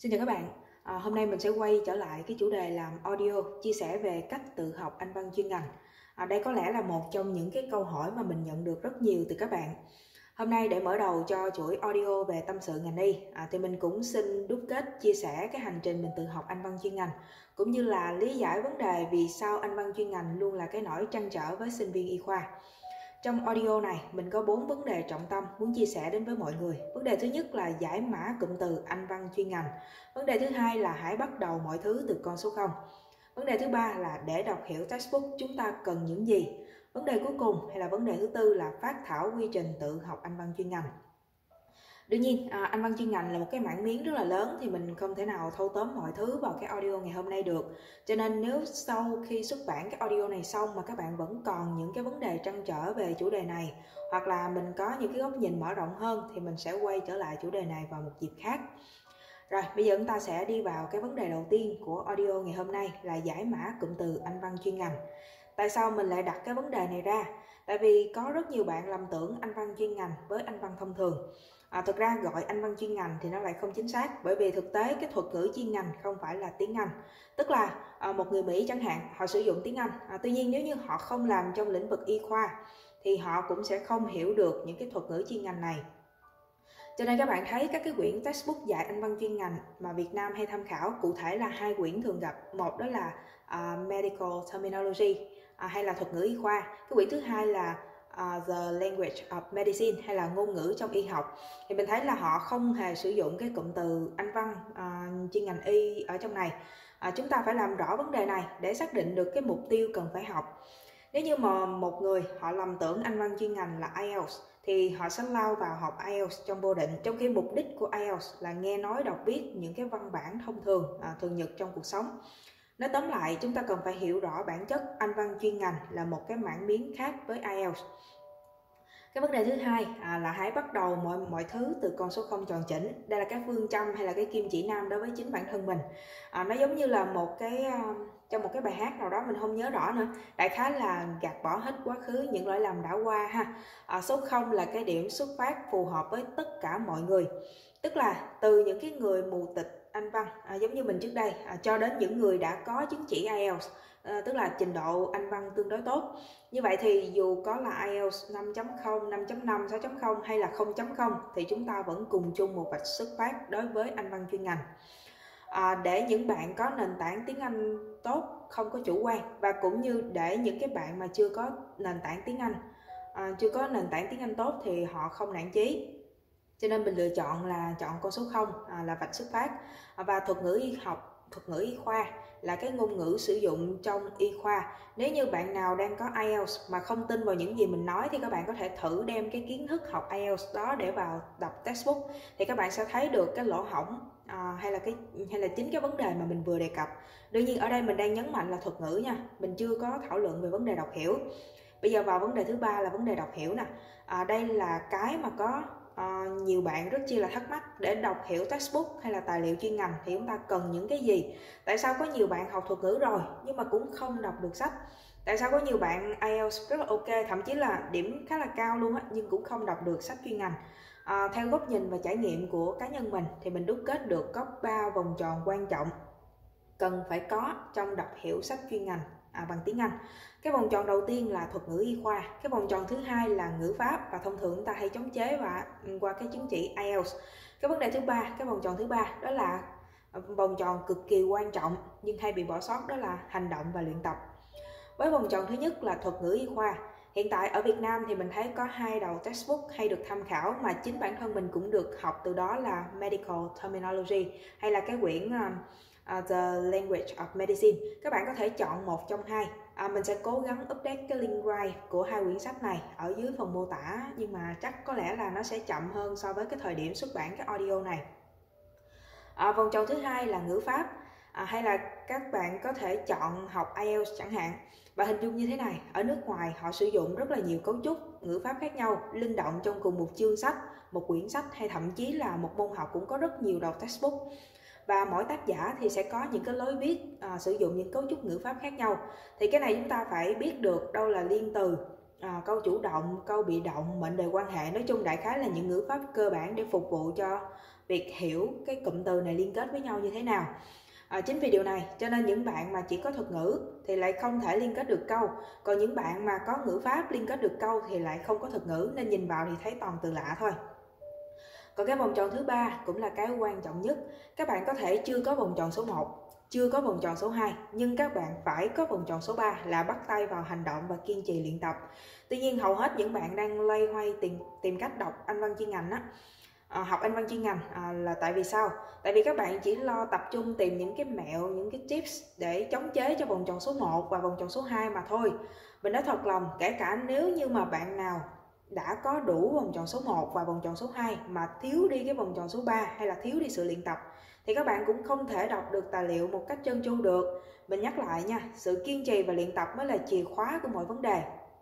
Xin chào các bạn. Hôm nay mình sẽ quay trở lại cái chủ đề làm audio chia sẻ về cách tự học Anh văn chuyên ngành. Đây có lẽ là một trong những cái câu hỏi mà mình nhận được rất nhiều từ các bạn. Hôm nay để mở đầu cho chuỗi audio về tâm sự ngành y, thì mình cũng xin đúc kết chia sẻ cái hành trình mình tự học Anh văn chuyên ngành, cũng như là lý giải vấn đề vì sao Anh văn chuyên ngành luôn là cái nỗi trăn trở với sinh viên y khoa. Trong audio này, mình có 4 vấn đề trọng tâm muốn chia sẻ đến với mọi người. Vấn đề thứ nhất là giải mã cụm từ Anh văn chuyên ngành. Vấn đề thứ hai là hãy bắt đầu mọi thứ từ con số 0. Vấn đề thứ ba là để đọc hiểu textbook chúng ta cần những gì. Vấn đề cuối cùng hay là vấn đề thứ tư là phát thảo quy trình tự học Anh văn chuyên ngành. Đương nhiên, Anh văn chuyên ngành là một cái mảng miếng rất là lớn thì mình không thể nào thâu tóm mọi thứ vào cái audio ngày hôm nay được. Cho nên nếu sau khi xuất bản cái audio này xong mà các bạn vẫn còn những cái vấn đề trăn trở về chủ đề này, hoặc là mình có những cái góc nhìn mở rộng hơn thì mình sẽ quay trở lại chủ đề này vào một dịp khác. Rồi, bây giờ chúng ta sẽ đi vào cái vấn đề đầu tiên của audio ngày hôm nay là giải mã cụm từ Anh văn chuyên ngành. Tại sao mình lại đặt cái vấn đề này ra? Tại vì có rất nhiều bạn lầm tưởng Anh văn chuyên ngành với Anh văn thông thường. Thực ra gọi Anh văn chuyên ngành thì nó lại không chính xác, bởi vì thực tế cái thuật ngữ chuyên ngành không phải là tiếng Anh. Tức là một người Mỹ chẳng hạn, họ sử dụng tiếng Anh. Tuy nhiên nếu như họ không làm trong lĩnh vực y khoa thì họ cũng sẽ không hiểu được những cái thuật ngữ chuyên ngành này. Cho nên các bạn thấy các cái quyển textbook dạy Anh văn chuyên ngành mà Việt Nam hay tham khảo, cụ thể là 2 quyển thường gặp. Một đó là Medical Terminology hay là thuật ngữ y khoa. Cái quyển thứ hai là The Language of Medicine hay là ngôn ngữ trong y học. Thì mình thấy là họ không hề sử dụng cái cụm từ Anh văn chuyên ngành y ở trong này. Chúng ta phải làm rõ vấn đề này để xác định được cái mục tiêu cần phải học. Nếu như mà một người họ lầm tưởng Anh văn chuyên ngành là IELTS thì họ sẽ lao vào học IELTS trong vô định, trong khi mục đích của IELTS là nghe nói đọc viết những cái văn bản thông thường, thường nhật trong cuộc sống. Nói tóm lại, chúng ta cần phải hiểu rõ bản chất Anh văn chuyên ngành là một cái mảng miếng khác với IELTS. Cái vấn đề thứ hai là hãy bắt đầu mọi thứ từ con số 0 tròn chỉnh. Đây là cái phương châm hay là cái kim chỉ nam đối với chính bản thân mình. Nó giống như là trong một cái bài hát nào đó mình không nhớ rõ nữa. Đại khái là gạt bỏ hết quá khứ những lỗi lầm đã qua ha. Số 0 là cái điểm xuất phát phù hợp với tất cả mọi người. Tức là từ những cái người mù tịch Anh văn giống như mình trước đây cho đến những người đã có chứng chỉ IELTS, tức là trình độ Anh văn tương đối tốt. Như vậy thì dù có là IELTS 5.0, 5.5, 6.0 hay là 0.0 thì chúng ta vẫn cùng chung một vạch xuất phát đối với Anh văn chuyên ngành. Để những bạn có nền tảng tiếng Anh tốt không có chủ quan, và cũng như để những cái bạn mà chưa có nền tảng tiếng Anh tốt thì họ không nản chí. Cho nên mình lựa chọn con số 0 là vạch xuất phát. Và thuật ngữ y khoa là cái ngôn ngữ sử dụng trong y khoa. Nếu như bạn nào đang có IELTS mà không tin vào những gì mình nói thì các bạn có thể thử đem cái kiến thức học IELTS đó để vào đọc textbook, thì các bạn sẽ thấy được cái lỗ hổng hay là chính cái vấn đề mà mình vừa đề cập. Đương nhiên ở đây mình đang nhấn mạnh là thuật ngữ nha, mình chưa có thảo luận về vấn đề đọc hiểu. Bây giờ vào vấn đề thứ ba là vấn đề đọc hiểu nè. Đây là cái mà có nhiều bạn rất chi là thắc mắc. Để đọc hiểu textbook hay là tài liệu chuyên ngành thì chúng ta cần những cái gì? Tại sao có nhiều bạn học thuật ngữ rồi nhưng mà cũng không đọc được sách? Tại sao có nhiều bạn IELTS rất là ok, thậm chí là điểm khá là cao luôn á, nhưng cũng không đọc được sách chuyên ngành? Theo góc nhìn và trải nghiệm của cá nhân mình thì mình đúc kết được có 3 vòng tròn quan trọng cần phải có trong đọc hiểu sách chuyên ngành bằng tiếng Anh. Cái vòng tròn đầu tiên là thuật ngữ y khoa, cái vòng tròn thứ hai là ngữ pháp, và thông thường chúng ta hay chống chế qua cái chứng chỉ IELTS. Cái vòng tròn thứ ba đó là vòng tròn cực kỳ quan trọng nhưng hay bị bỏ sót, đó là hành động và luyện tập. Với vòng tròn thứ nhất là thuật ngữ y khoa, hiện tại ở Việt Nam thì mình thấy có 2 đầu textbook hay được tham khảo mà chính bản thân mình cũng được học từ đó, là Medical Terminology hay là cái quyển The Language of Medicine. Các bạn có thể chọn một trong hai. Mình sẽ cố gắng update cái link write của 2 quyển sách này ở dưới phần mô tả, nhưng mà chắc có lẽ là nó sẽ chậm hơn so với cái thời điểm xuất bản cái audio này. Vòng tròn thứ hai là ngữ pháp, hay là các bạn có thể chọn học IELTS chẳng hạn. Và hình dung như thế này, ở nước ngoài họ sử dụng rất là nhiều cấu trúc ngữ pháp khác nhau, linh động trong cùng một chương sách, một quyển sách, hay thậm chí là một môn học cũng có rất nhiều đầu textbook. Và mỗi tác giả thì sẽ có những cái lối viết sử dụng những cấu trúc ngữ pháp khác nhau. Thì cái này chúng ta phải biết được đâu là liên từ, câu chủ động, câu bị động, mệnh đề quan hệ. Nói chung đại khái là những ngữ pháp cơ bản để phục vụ cho việc hiểu cái cụm từ này liên kết với nhau như thế nào. Chính vì điều này cho nên những bạn mà chỉ có thuật ngữ thì lại không thể liên kết được câu, còn những bạn mà có ngữ pháp liên kết được câu thì lại không có thuật ngữ, nên nhìn vào thì thấy toàn từ lạ thôi. Còn cái vòng tròn thứ ba cũng là cái quan trọng nhất. Các bạn có thể chưa có vòng tròn số 1, chưa có vòng tròn số 2, nhưng các bạn phải có vòng tròn số 3 là bắt tay vào hành động và kiên trì luyện tập. Tuy nhiên hầu hết những bạn đang loay hoay tìm cách đọc Anh văn chuyên ngành học Anh văn chuyên ngành là tại vì sao? Tại vì các bạn chỉ lo tập trung tìm những cái mẹo, những cái tips để chống chế cho vòng tròn số 1 và vòng tròn số 2 mà thôi. Mình nói thật lòng, kể cả nếu như mà bạn nào đã có đủ vòng tròn số 1 và vòng tròn số 2 mà thiếu đi cái vòng tròn số 3 hay là thiếu đi sự luyện tập thì các bạn cũng không thể đọc được tài liệu một cách trơn tru được. Mình nhắc lại nha, sự kiên trì và luyện tập mới là chìa khóa của mọi vấn đề.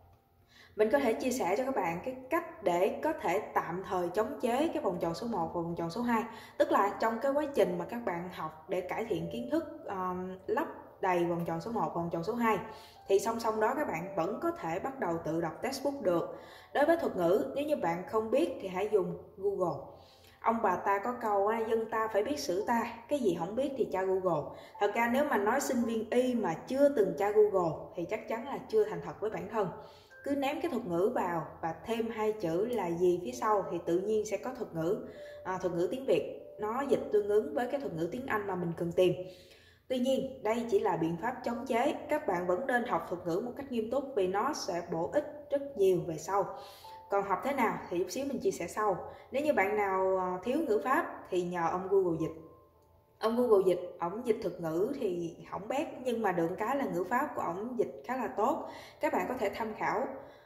Mình có thể chia sẻ cho các bạn cái cách để có thể tạm thời chống chế cái vòng tròn số 1 và vòng tròn số 2. Tức là trong cái quá trình mà các bạn học để cải thiện kiến thức, lấp đầy vòng tròn số 1 và vòng tròn số 2 thì song song đó các bạn vẫn có thể bắt đầu tự đọc textbook được. Đối với thuật ngữ, nếu như bạn không biết thì hãy dùng Google. Ông bà ta có câu dân ta phải biết sử ta, cái gì không biết thì tra Google. Thật ra nếu mà nói sinh viên y mà chưa từng tra Google thì chắc chắn là chưa thành thật với bản thân. Cứ ném cái thuật ngữ vào và thêm 2 chữ là gì phía sau thì tự nhiên sẽ có thuật ngữ tiếng Việt nó dịch tương ứng với cái thuật ngữ tiếng Anh mà mình cần tìm. Tuy nhiên đây chỉ là biện pháp chống chế, các bạn vẫn nên học thuật ngữ một cách nghiêm túc vì nó sẽ bổ ích rất nhiều về sau. Còn học thế nào thì chút xíu mình chia sẻ sau. Nếu như bạn nào thiếu ngữ pháp thì nhờ ông Google dịch. Ông Google dịch, ổng dịch thuật ngữ thì hỏng bét, nhưng mà được cái là ngữ pháp của ổng dịch khá là tốt. Các bạn có thể tham khảo.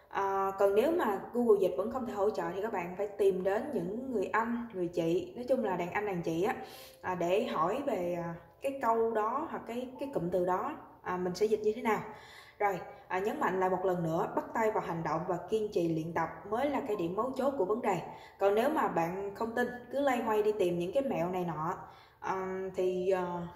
Còn nếu mà Google dịch vẫn không thể hỗ trợ thì các bạn phải tìm đến những người anh, người chị, nói chung là đàn anh đàn chị để hỏi về cái câu đó hoặc cái cụm từ đó mình sẽ dịch như thế nào. Rồi, nhấn mạnh lại một lần nữa, bắt tay vào hành động và kiên trì luyện tập mới là cái điểm mấu chốt của vấn đề. Còn nếu mà bạn không tin, cứ loay hoay đi tìm những cái mẹo này nọ thì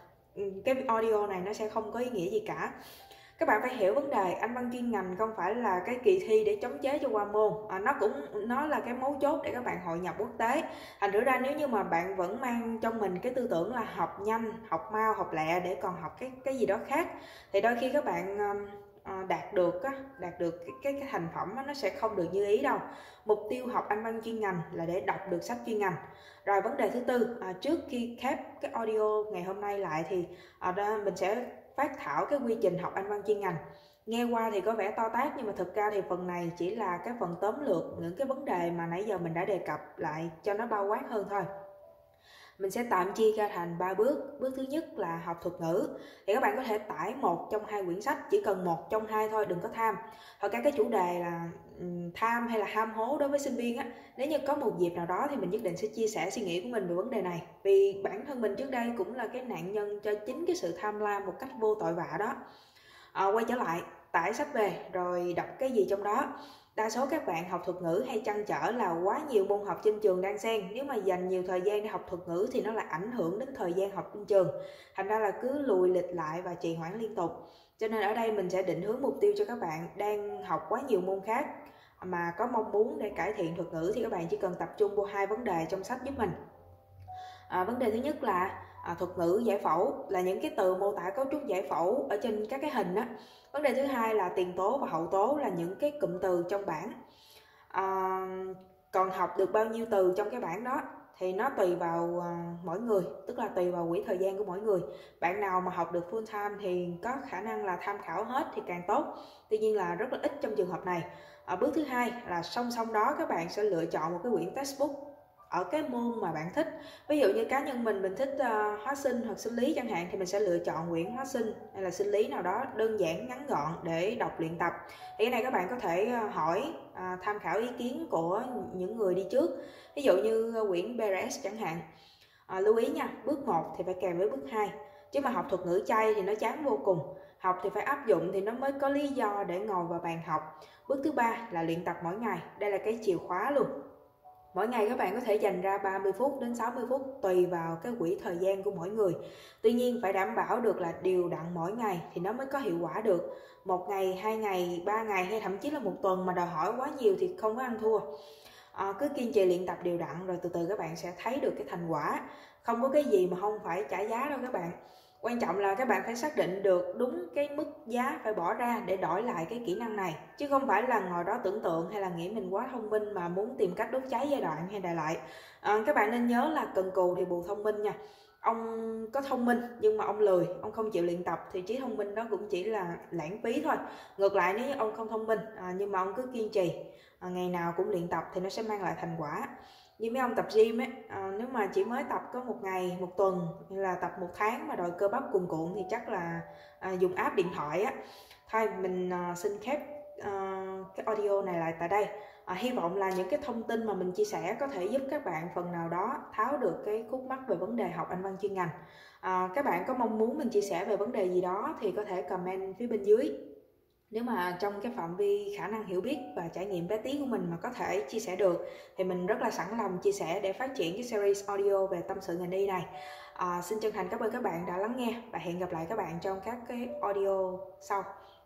cái audio này nó sẽ không có ý nghĩa gì cả. Các bạn phải hiểu vấn đề Anh văn chuyên ngành không phải là cái kỳ thi để chống chế cho qua môn, nó là cái mấu chốt để các bạn hội nhập quốc tế. Thành thử ra nếu như mà bạn vẫn mang trong mình cái tư tưởng là học nhanh, học mau, học lẹ để còn học cái gì đó khác thì đôi khi các bạn đạt được cái thành phẩm nó sẽ không được như ý đâu. Mục tiêu học Anh văn chuyên ngành là để đọc được sách chuyên ngành. Rồi vấn đề thứ tư, trước khi khép cái audio ngày hôm nay lại thì mình sẽ phát thảo cái quy trình học Anh văn chuyên ngành. Nghe qua thì có vẻ to tát nhưng mà thực ra thì phần này chỉ là cái phần tóm lược những cái vấn đề mà nãy giờ mình đã đề cập lại cho nó bao quát hơn thôi. Mình sẽ tạm chia ra thành 3 bước. Bước thứ nhất là học thuật ngữ. Thì các bạn có thể tải một trong 2 quyển sách, chỉ cần một trong 2 thôi, đừng có tham. Thật ra cái chủ đề là tham hay là ham hố đối với sinh viên nếu như có một dịp nào đó thì mình nhất định sẽ chia sẻ suy nghĩ của mình về vấn đề này. Vì bản thân mình trước đây cũng là cái nạn nhân cho chính cái sự tham lam một cách vô tội vạ đó. Quay trở lại, tải sách về rồi đọc cái gì trong đó. Đa số các bạn học thuật ngữ hay trăn trở là quá nhiều môn học trên trường đang xen. Nếu mà dành nhiều thời gian để học thuật ngữ thì nó lại ảnh hưởng đến thời gian học trên trường. Thành ra là cứ lùi lịch lại và trì hoãn liên tục. Cho nên ở đây mình sẽ định hướng mục tiêu cho các bạn đang học quá nhiều môn khác mà có mong muốn để cải thiện thuật ngữ thì các bạn chỉ cần tập trung vào 2 vấn đề trong sách giúp mình. Vấn đề thứ nhất là thuật ngữ giải phẫu, là những cái từ mô tả cấu trúc giải phẫu ở trên các cái hình Vấn đề thứ hai là tiền tố và hậu tố, là những cái cụm từ trong bảng. Còn học được bao nhiêu từ trong cái bảng đó thì nó tùy vào mỗi người, tức là tùy vào quỹ thời gian của mỗi người. Bạn nào mà học được full time thì có khả năng là tham khảo hết thì càng tốt, tuy nhiên là rất là ít trong trường hợp này. Bước thứ hai là song song đó các bạn sẽ lựa chọn một cái quyển textbook ở cái môn mà bạn thích. Ví dụ như cá nhân mình thích hóa sinh hoặc sinh lý chẳng hạn thì mình sẽ lựa chọn quyển hóa sinh hay là sinh lý nào đó đơn giản ngắn gọn để đọc luyện tập. Thì cái này các bạn có thể hỏi, tham khảo ý kiến của những người đi trước. Ví dụ như quyển BRS chẳng hạn. Lưu ý nha, bước 1 thì phải kèm với bước 2. Chứ mà học thuật ngữ chay thì nó chán vô cùng. Học thì phải áp dụng thì nó mới có lý do để ngồi vào bàn học. Bước thứ 3 là luyện tập mỗi ngày. Đây là cái chìa khóa luôn. Mỗi ngày các bạn có thể dành ra 30 phút đến 60 phút tùy vào cái quỹ thời gian của mỗi người. Tuy nhiên phải đảm bảo được là đều đặn mỗi ngày thì nó mới có hiệu quả được. 1 ngày, 2 ngày, 3 ngày hay thậm chí là 1 tuần mà đòi hỏi quá nhiều thì không có ăn thua. Cứ kiên trì luyện tập đều đặn rồi từ từ các bạn sẽ thấy được cái thành quả. Không có cái gì mà không phải trả giá đâu các bạn. Quan trọng là các bạn phải xác định được đúng cái mức giá phải bỏ ra để đổi lại cái kỹ năng này, chứ không phải là ngồi đó tưởng tượng hay là nghĩ mình quá thông minh mà muốn tìm cách đốt cháy giai đoạn hay đại lại. Các bạn nên nhớ là cần cù thì bù thông minh nha. Ông có thông minh nhưng mà ông lười, ông không chịu luyện tập thì trí thông minh đó cũng chỉ là lãng phí thôi. Ngược lại, nếu ông không thông minh nhưng mà ông cứ kiên trì, ngày nào cũng luyện tập thì nó sẽ mang lại thành quả. Như mấy ông tập gym ấy, nếu mà chỉ mới tập có một ngày, một tuần hay là tập 1 tháng mà đòi cơ bắp cuồn cuộn thì chắc là dùng app điện thoại á. Thôi mình xin khép cái audio này lại tại đây. Hy vọng là những cái thông tin mà mình chia sẻ có thể giúp các bạn phần nào đó tháo được cái khúc mắc về vấn đề học Anh văn chuyên ngành. Các bạn có mong muốn mình chia sẻ về vấn đề gì đó thì có thể comment phía bên dưới. Nếu mà trong cái phạm vi khả năng hiểu biết và trải nghiệm bé tí của mình mà có thể chia sẻ được thì mình rất là sẵn lòng chia sẻ để phát triển cái series audio về tâm sự ngành y này. Xin chân thành cảm ơn các bạn đã lắng nghe và hẹn gặp lại các bạn trong các cái audio sau.